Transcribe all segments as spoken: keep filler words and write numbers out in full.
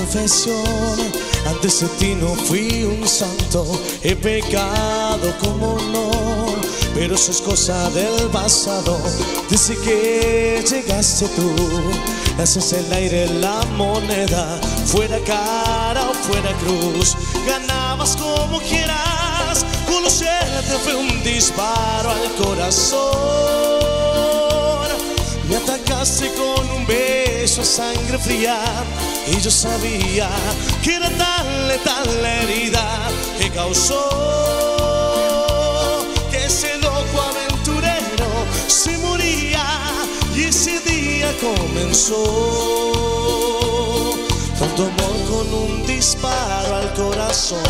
confesión, antes de ti no fui un santo, he pecado como no, pero eso es cosa del pasado. Desde que llegaste tú, haces el aire la moneda, fuera cara o fuera cruz, ganabas como quieras. Conocerte fue un disparo al corazón. Me atacaste con un beso a sangre fría y yo sabía que era tan letal la herida que causó que ese loco aventurero se moría. Y ese día comenzó tanto amor con un disparo al corazón.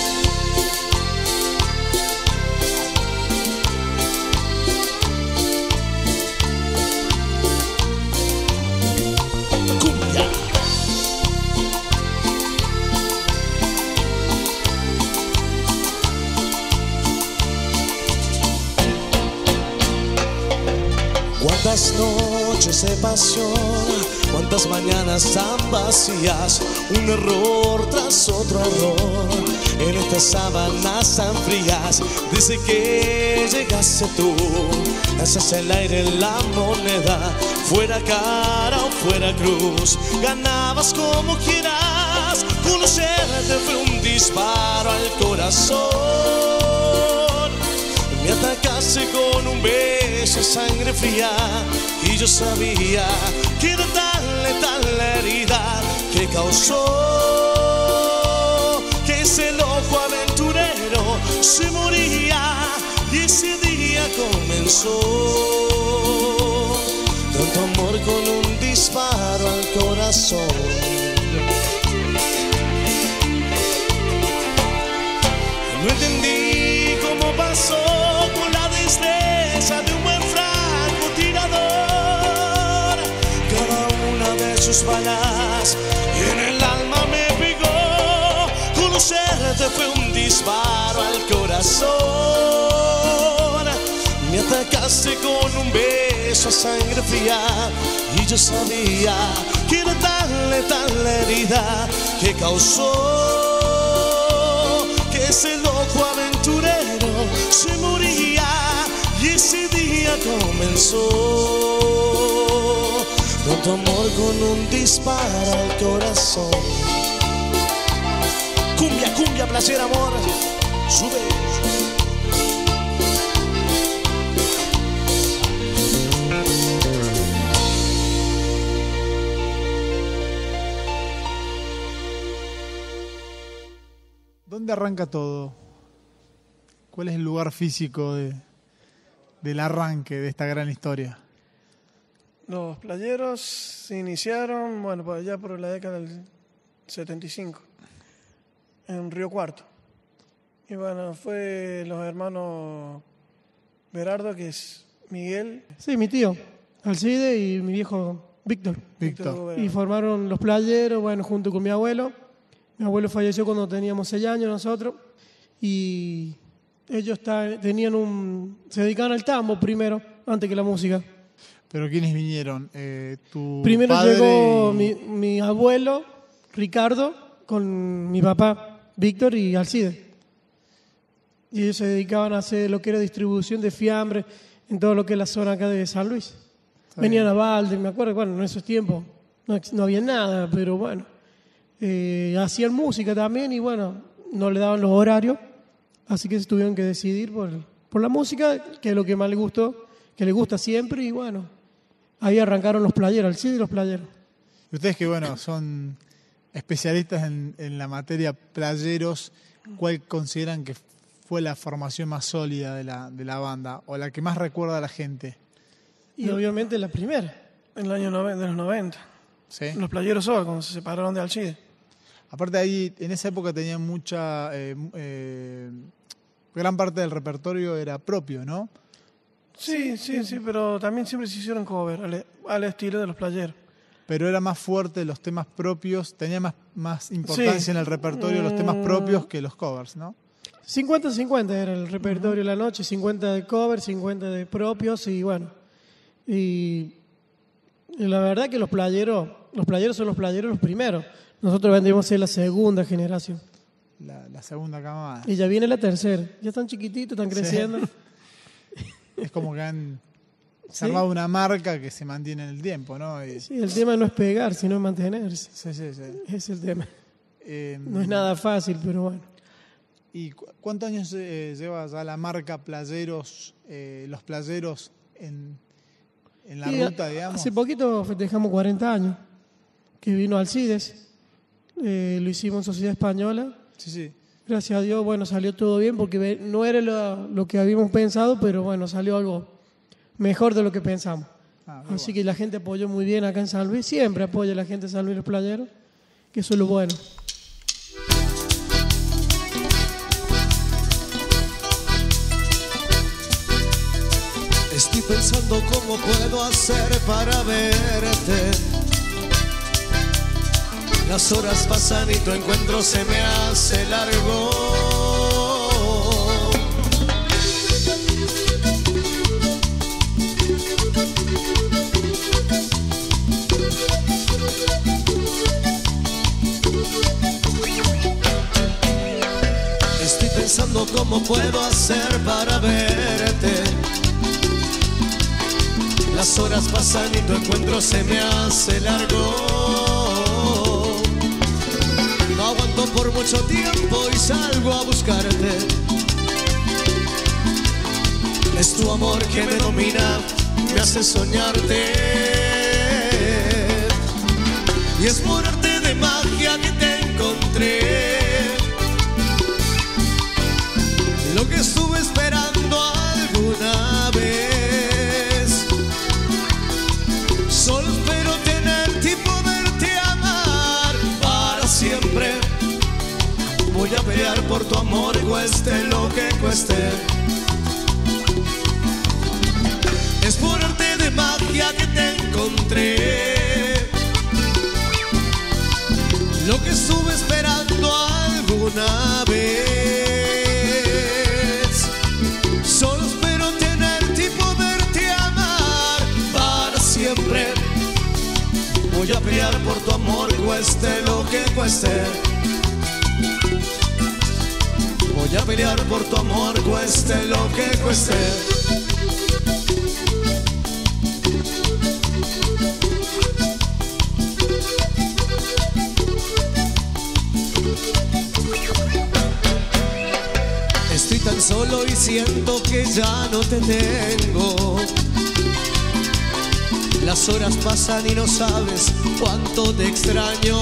Cuántas noches de pasión, cuántas mañanas tan vacías, un error tras otro error, en estas sábanas tan frías. Desde que llegaste tú, haces el aire la moneda, fuera cara o fuera cruz, ganabas como quieras. Conocerte fue un disparo al corazón. Me atacaste con un beso a sangre fría y yo sabía que era tan letal la herida que causó que ese loco aventurero se moría. Y ese día comenzó tanto amor con un disparo al corazón. No entendí cómo pasó con la destreza de un buen francotirador. Cada una de sus balas y en el alma me pegó. Conocerte fue un disparo al corazón. Me atacaste con un beso a sangre fría y yo sabía que era tan letal la herida que causó que ese loco aventurero se moría. Y ese día comenzó tanto amor con un disparo al corazón. Cumbia, cumbia, placer, amor, sube. ¿Dónde arranca todo? ¿Cuál es el lugar físico de, del arranque de esta gran historia? Los Playeros se iniciaron, bueno, por allá por la década del setenta y cinco, en Río Cuarto. Y bueno, fue los hermanos Berardo, que es Miguel. Sí, mi tío, Alcide, y mi viejo Víctor. Víctor. Y formaron los Playeros, bueno, junto con mi abuelo. Mi abuelo falleció cuando teníamos seis años nosotros. Y ellos tenían un, se dedicaban al tambo primero, antes que la música. ¿Pero quiénes vinieron? Eh, ¿tu Primero padre llegó y... mi, mi abuelo, Ricardo, con mi papá, Víctor y Alcide. Y ellos se dedicaban a hacer lo que era distribución de fiambre en todo lo que es la zona acá de San Luis. Está Venían bien. a Valde, me acuerdo, bueno, en esos tiempos no, ex- no había nada, pero bueno, eh, hacían música también y bueno, no le daban los horarios, así que se tuvieron que decidir por, por la música, que es lo que más les gustó, que les gusta siempre, y bueno, ahí arrancaron los Playeros, Alcide y los Playeros. Y ustedes que, bueno, son especialistas en, en la materia playeros, ¿cuál consideran que fue la formación más sólida de la, de la banda o la que más recuerda a la gente? Y obviamente la primera. En el año noventa, de los noventa. ¿Sí? Los Playeros Soul, cuando se separaron de Alcide. Aparte ahí, en esa época tenían mucha... Eh, eh, gran parte del repertorio era propio, ¿no? Sí, sí, sí, pero también siempre se hicieron cover al, al estilo de los Playeros. Pero era más fuerte los temas propios, tenía más, más importancia Sí. en el repertorio los temas propios que los covers, ¿no? cincuenta cincuenta era el repertorio de la noche, cincuenta de cover, cincuenta de propios y bueno. Y, y la verdad que los playeros, los playeros son los playeros los primeros. Nosotros vendríamos a ser la segunda generación. La, la segunda camada. Y ya viene la tercera. Ya están chiquititos, están creciendo. Sí. Es como que han ¿Sí? armado una marca que se mantiene en el tiempo, ¿no? Y, Sí, el tema no es pegar, sino mantenerse. sí, sí, sí. Ese es el tema. Eh, No es nada fácil, pero bueno. ¿Y cu- cuántos años eh, lleva ya la marca Playeros, eh, los playeros en, en la Y ruta, digamos? Hace poquito festejamos cuarenta años, que vino Alcides. Eh, lo hicimos en Sociedad Española. Sí, sí. Gracias a Dios, bueno, salió todo bien porque ve- no era lo, lo que habíamos pensado, pero bueno, salió algo mejor de lo que pensamos. Ah, muy Así bueno. que la gente apoyó muy bien acá en San Luis, siempre apoya a la gente de San Luis los Playeros, que eso es lo bueno. Estoy pensando cómo puedo hacer para verte. Las horas pasan y tu encuentro se me hace largo. Estoy pensando cómo puedo hacer para verte. Las horas pasan y tu encuentro se me hace largo. No aguanto por mucho tiempo y salgo a buscarte. Es tu amor que me domina, me hace soñarte. Y es por arte de magia que te encontré. Lo que estuve esperando alguna vez. Solo espero tenerte y poderte amar para siempre. Voy a pelear por tu amor, cueste lo que cueste. Es por arte de magia que te encontré. Lo que estuve esperando alguna vez. Solo espero tenerte y poderte amar para siempre. Voy a pelear por tu amor, cueste lo que cueste. Voy a pelear por tu amor, cueste lo que cueste. Estoy tan solo y siento que ya no te tengo. Las horas pasan y no sabes cuánto te extraño.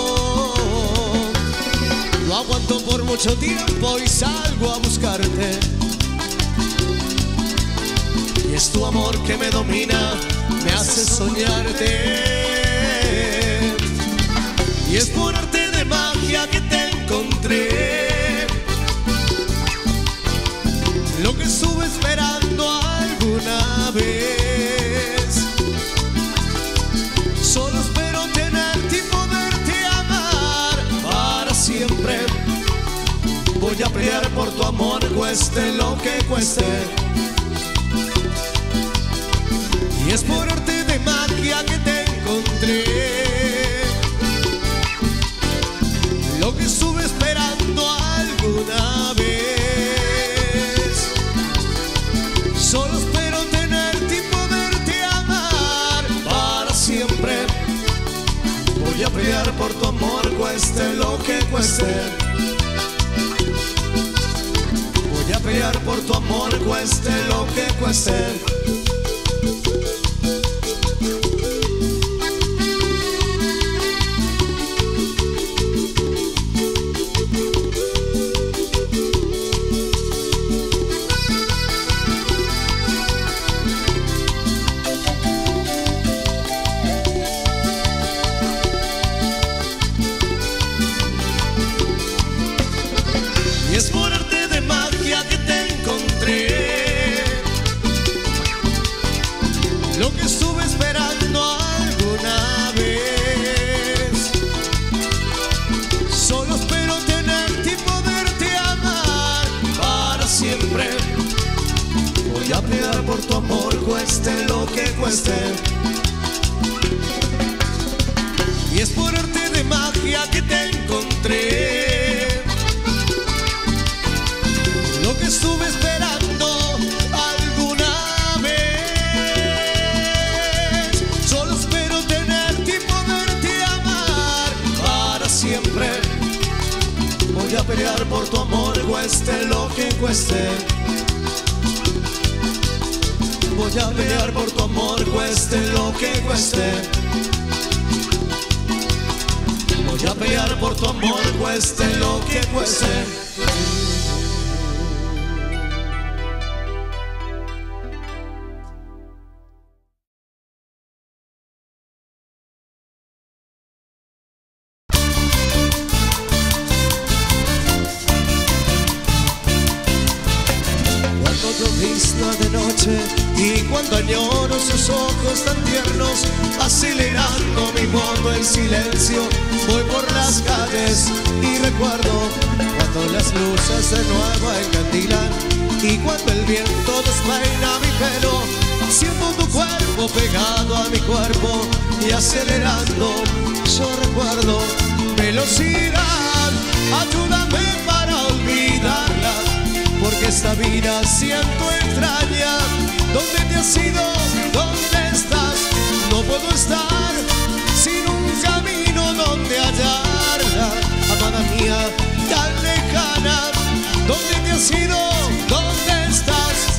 No aguanto por mucho tiempo y salgo a buscarte. Y es tu amor que me domina, me hace soñarte. Y es por arte de magia que te encontré. Lo que estuve esperando alguna vez. Solo espero tenerte y poderte amar para siempre. Voy a pelear por tu amor, cueste lo que cueste. Y es por arte de magia que te encontré. Lo que estuve esperando alguna vez. Solo espero tenerte y poderte amar para siempre. Voy a pelear por tu amor, cueste lo que cueste. Voy a pelear por tu amor, cueste lo que cueste. Y es por arte de magia que te encontré. Lo que estuve esperando alguna vez. Solo espero tenerte y poderte amar para siempre. Voy a pelear por tu amor, cueste lo que cueste. Y es por arte de de magia que te encontré. Lo que estuve esperando alguna vez. Solo espero tenerte y poderte amar para siempre. Voy a pelear por tu amor, cueste lo que cueste. Voy a pelear por tu amor, cueste lo que cueste. Voy a pelear por tu amor, cueste lo que cueste. De noche y cuando añoro sus ojos tan tiernos, acelerando mi modo en silencio, voy por las calles y recuerdo cuando las luces de nuevo encandilan y cuando el viento despeina mi pelo, siento tu cuerpo pegado a mi cuerpo y acelerando, yo recuerdo velocidad, ayúdame para olvidarla. Porque esta vida siento extraña. ¿Dónde te has ido? ¿Dónde estás? No puedo estar sin un camino donde hallarla. Amada mía, tan lejana. ¿Dónde te has ido? ¿Dónde estás?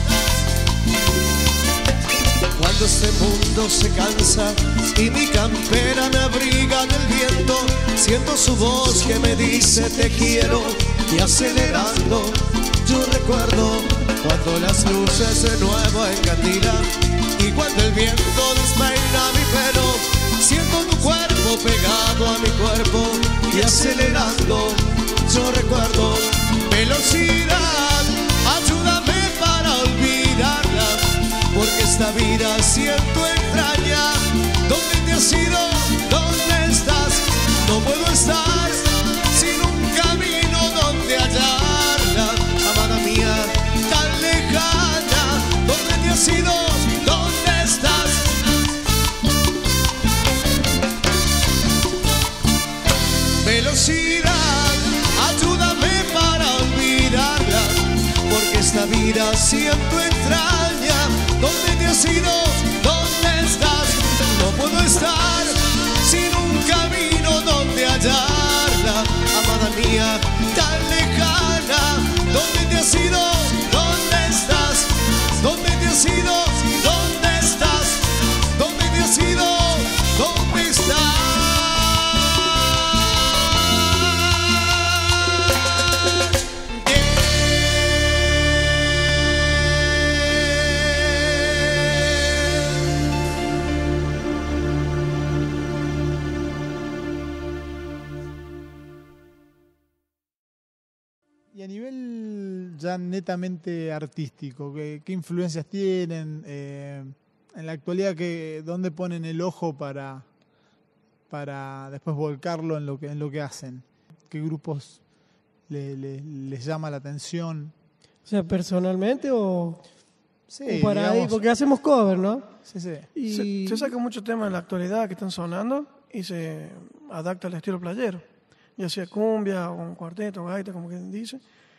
Cuando este mundo se cansa y mi campera me abriga del viento, siento su voz que me dice te quiero y acelerando. Yo recuerdo cuando las luces de nuevo encandilan y cuando el viento despeina mi pelo, siento tu cuerpo pegado a mi cuerpo y acelerando. Yo recuerdo velocidad, ayúdame para olvidarla, porque esta vida siento extraña. ¿Dónde te has ido? ¿Dónde estás? No puedo estar sin un camino donde hallarla. Amada mía, tan lejana, ¿dónde te has ido? ¿Dónde estás? Velocidad, ayúdame para olvidarla, porque esta vida siento extraña. ¿Dónde te has ido? ¿Dónde estás? No puedo estar sin un camino donde hallarla. Amada mía, tan lejana, ¿dónde te has ido? ¿Dónde estás? ¿Dónde te has ido? ¿Dónde estás? ¿Dónde te has ido? ¿Dónde estás? Y a nivel ya netamente artístico, ¿qué, qué influencias tienen? Eh, en la actualidad, que, ¿dónde ponen el ojo para, para después volcarlo en lo que, en lo que hacen? ¿Qué grupos le, le, les llama la atención? O sea, personalmente o, Sí, o para digamos, ahí, porque hacemos cover, ¿no? Sí, sí. Y Se, se sacan muchos temas en la actualidad que están sonando y se adapta al estilo playero, ya sea cumbia o un cuarteto, gaita, como quien dice.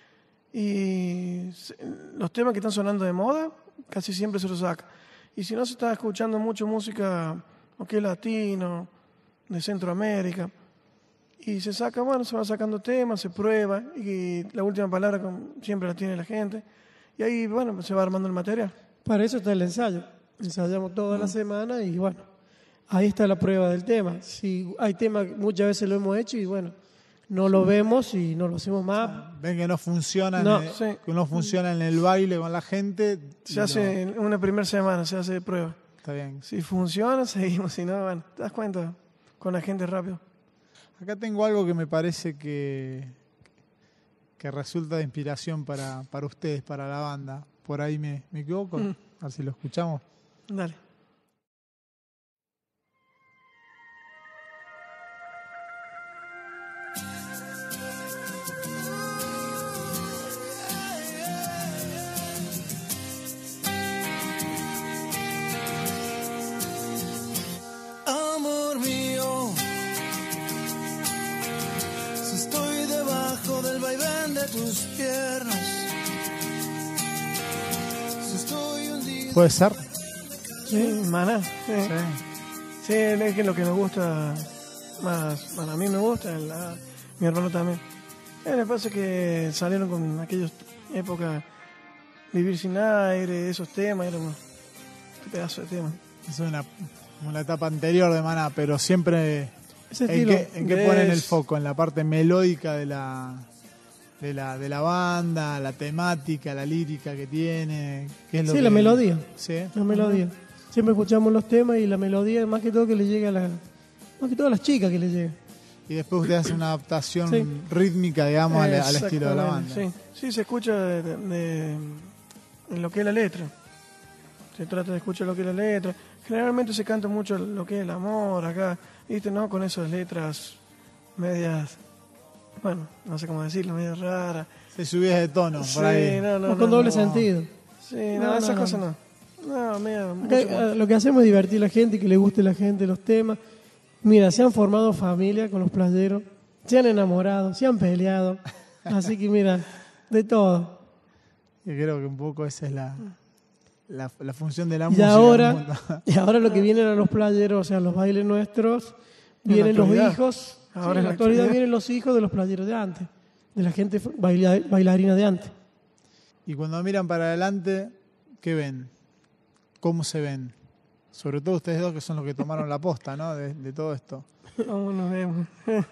Y se, los temas que están sonando de moda, casi siempre se los saca. Y si no se está escuchando mucho música, lo que es latino, de Centroamérica, y se saca, bueno, se va sacando temas, se prueba, y la última palabra siempre la tiene la gente. Y ahí, bueno, se va armando el material. para eso está el ensayo. Ensayamos toda la semana y bueno, ahí está la prueba del tema. Si hay temas, muchas veces lo hemos hecho y bueno, no lo vemos y no lo hacemos más. Ven que no funciona, No, en el, sí. que no funciona en el baile con la gente. Se hace en una primera semana, se hace prueba. Está bien. Si funciona, seguimos. Si no, bueno, te das cuenta con la gente rápido. Acá tengo algo que me parece que, que resulta de inspiración para, para ustedes, para la banda. Por ahí me, me equivoco. Mm. A ver si lo escuchamos. Dale. Amor mío, ¿Puede ser? Sí, Maná. Sí, Sí. sí es que lo que nos gusta más, bueno, a mí me gusta, la, mi hermano también. Eh, me pasa que salieron con aquellas épocas, Vivir sin aire, esos temas, era un pedazo de tema. Es una, una etapa anterior de Maná, pero siempre... Ese ¿En estilo. qué, en qué Es- ponen el foco? ¿En la parte melódica de la, de la, de la banda, la temática, la lírica que tiene? ¿Qué es lo Sí, que- la melodía. Sí. La melodía. Siempre escuchamos los temas y la melodía, más que todo que le llega a la, más que todo a las chicas que le llega. Y después usted hace una adaptación Sí. rítmica, digamos, al, al estilo de la banda. Exactamente, Sí, sí se escucha de, de- de- en lo que es la letra. Se trata de escuchar lo que es la letra. Generalmente se canta mucho lo que es el amor acá, ¿viste? ¿No? Con esas letras medias, bueno, no sé cómo decirlo, medias raras. Se subía de tono Sí, por ahí. no, no, O no, con doble no. sentido. Sí, no, No, no, esas no, cosas no. no. No, media, mucho Acá, más. eh, lo que hacemos es divertir a la gente, que le guste a la gente los temas. Mira, se han formado familias con los playeros, se han enamorado, se han peleado. Así que mira, de todo. Y creo que un poco esa es la, la, la función de la Y música. en el ahora, mundo. y ahora lo que vienen a los playeros, o sea, los bailes nuestros, En la vienen los actualidad. hijos. Ahora Sí, en en la la actualidad actualidad. vienen los hijos de los playeros de antes, de la gente baila- bailarina de antes. Y cuando miran para adelante, ¿qué ven? ¿Cómo se ven? Sobre todo ustedes dos que son los que tomaron la posta, ¿no? De, de todo esto. ¿Cómo nos vemos?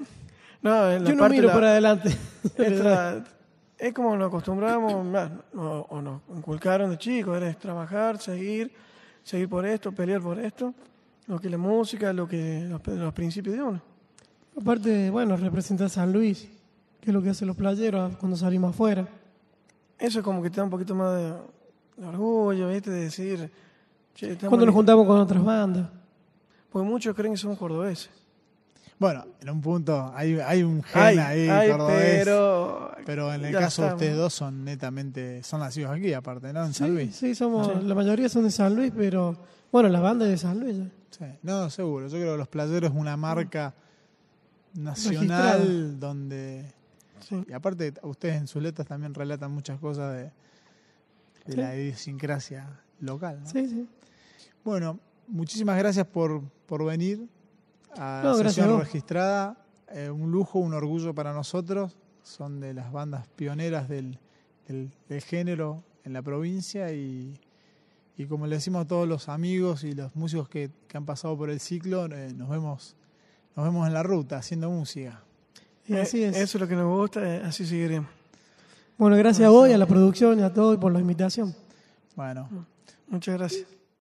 No, en la Yo no parte miro la- para adelante. Es, tra- es como nos acostumbramos, más, no- o nos inculcaron de chicos, era trabajar, seguir, seguir por esto, pelear por esto, lo que es la música, lo que los, los principios de uno. Aparte, bueno, representa a San Luis, que es lo que hacen los playeros cuando salimos afuera. Eso es como que te da un poquito más de, de orgullo, ¿viste? De decir, che, estamos Cuando nos li- juntamos con otras bandas. porque muchos creen que somos cordobeses. Bueno, en un punto hay, hay un gen Ay, ahí, ay, cordobés. pero, Pero en el ya caso de estamos. ustedes dos son netamente, son nacidos aquí aparte, ¿no? En San Sí, Luis. sí, somos, la mayoría son de San Luis, pero bueno, la banda es de San Luis. ya. Sí. No, seguro. Yo creo que Los Playeros es una marca Registrada. nacional donde... Sí. Y aparte, ustedes en sus letras también relatan muchas cosas de, de Sí. la idiosincrasia local, ¿no? Sí, sí. Bueno, muchísimas gracias por, por venir a No, la gracias sesión a vos. registrada. Eh, un lujo, un orgullo para nosotros. Son de las bandas pioneras del, del, del género en la provincia y, y como le decimos a todos los amigos y los músicos que, que han pasado por el ciclo, eh, nos vemos nos vemos en la ruta haciendo música. Y así Eh, es. Eso es lo que nos gusta, eh, así seguiremos. Bueno, gracias a vos y a la producción y a todos por la invitación. Bueno, Muchas gracias.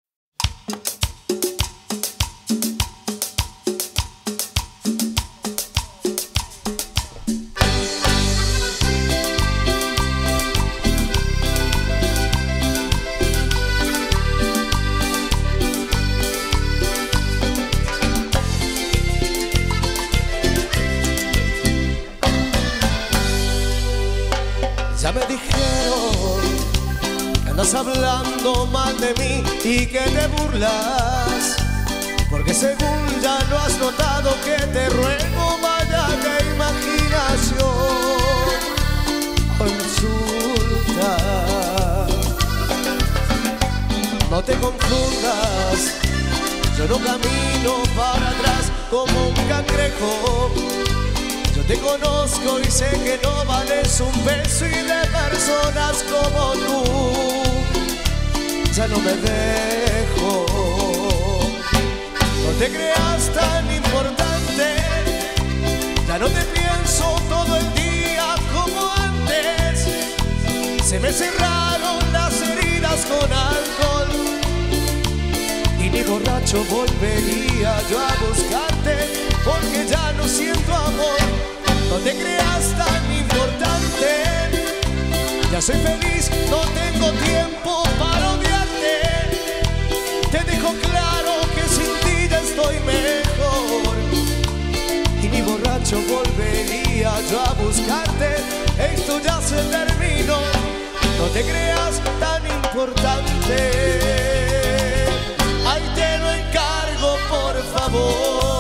Ya me dijeron que andas hablando mal de mí y que te burlas, porque según ya lo has notado que te ruego, vaya que imaginación consulta. No te confundas, yo no camino para atrás como un cangrejo. Yo te conozco y sé que no vales un peso y de personas como tú ya no me dejo. No te creas tan importante, ya no te pienso todo el día como antes. Se me cerraron las heridas con alcohol y ni borracho volvería yo a buscarte, porque ya no siento amor. No te creas tan importante, ya soy feliz, no tengo tiempo para odiarte. Te dejo claro que sin ti ya estoy mejor y ni borracho volvería yo a buscarte. Esto ya se terminó, no te creas tan importante. Ahí te lo encargo, por favor.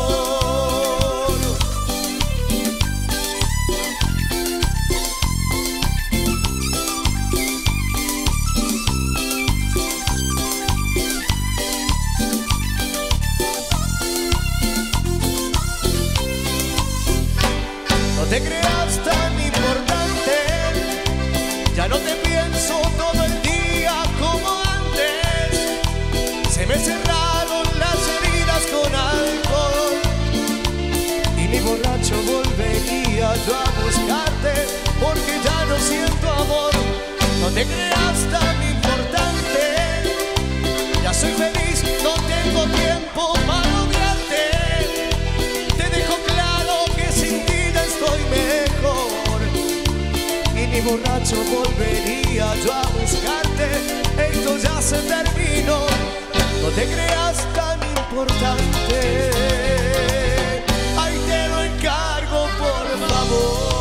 siento amor, no te creas tan importante. Ya soy feliz, no tengo tiempo para odiarte. Te dejo claro que sin ti ya estoy mejor. Y ni borracho volvería yo a buscarte. Esto ya se terminó, no te creas tan importante. Ay, te lo encargo, por favor.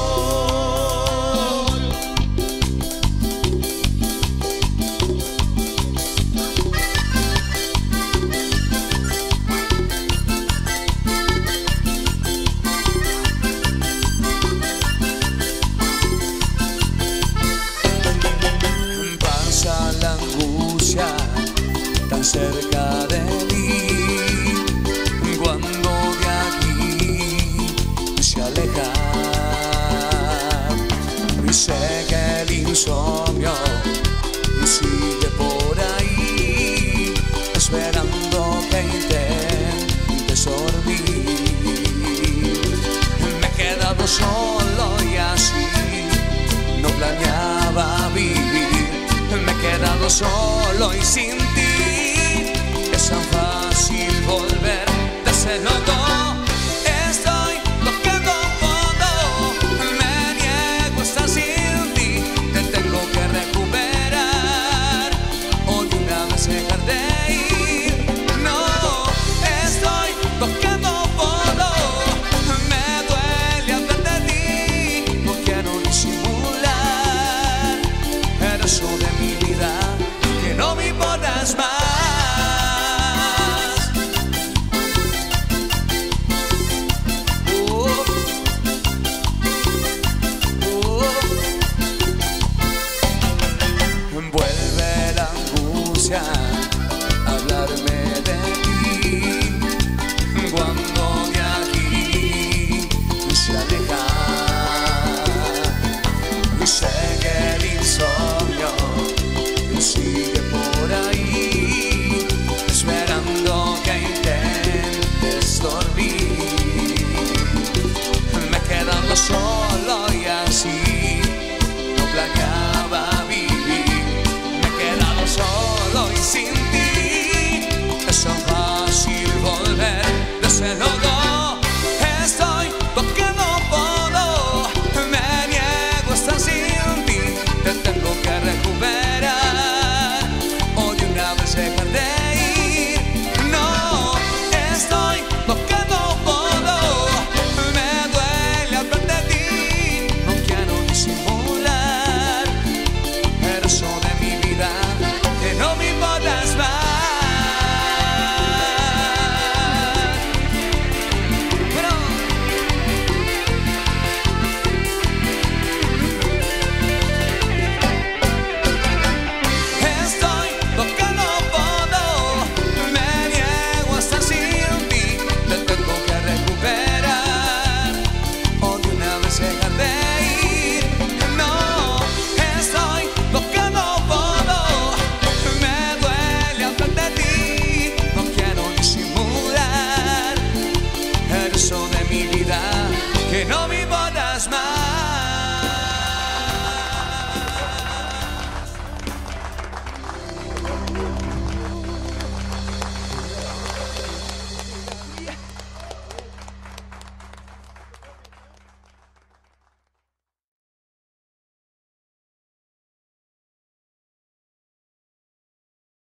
Pasa la angustia tan cerca de mí, cuando de aquí se aleja. Y sé que el insomnio sigue por ahí, esperando que intentes dormir. Me he quedado solo y así no planeaba vivir. Me he quedado solo y sin ti es tan fácil volver de ese loco. Estoy tocando fondo, me niego a estar sin ti. Te tengo que recuperar o de una vez dejar de ir. No, estoy tocando fondo, me duele hablar de ti. No quiero disimular, eres uno de mi vida, que no me importas más. Oh, oh. Vuelve la angustia